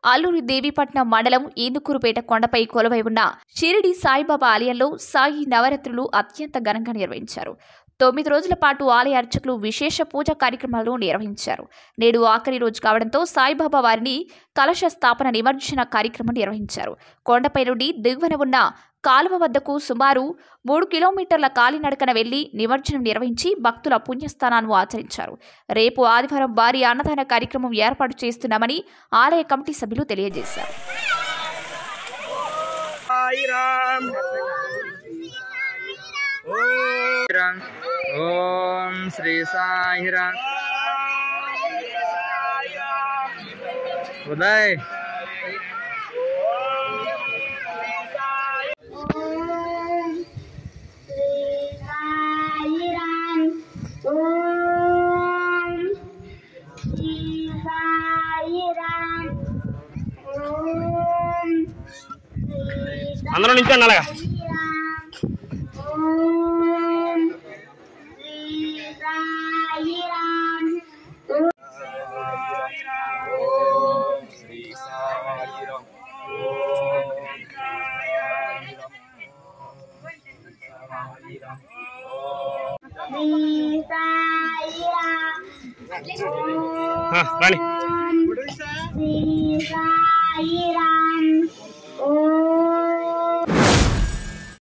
అల్లూరి దేవీపట్నం మండలం ఈందుకూరుపేట కొండపై కొలువై ఉన్న షిరిడి సాయిబాబా ఆలయంలో సాయి నవరాత్రులు అత్యంత ఘనంగా నిర్వహించారు. 9 రోజుల పాటు ఆలయ అర్చకులు విశేష పూజా కార్యక్రమాలు నిర్వహించారు. నేడు ఆఖరి రోజు కావడంతో సాయిబాబా వారిని కలశ స్థాపన నిమజ్జన కార్యక్రమం నిర్వహించారు. కొండపై నుండి దిగువన ఉన్న కాలువ వద్దకు సుమారు 3 కిలోమీటర్ల కాలినడకన వెళ్లి నిమజ్జనం నిర్వహించి భక్తుల పుణ్యస్థానాన్ని ఆచరించారు. రేపు ఆదివారం భారీ అన్నదాన కార్యక్రమం ఏర్పాటు చేస్తున్నామని ఆలయ కమిటీ సభ్యులు తెలియజేశారు. ఓం శ్రీ సాయిరామ్. ఉదయ్ అందరూ నుంచి అలాగా రాణి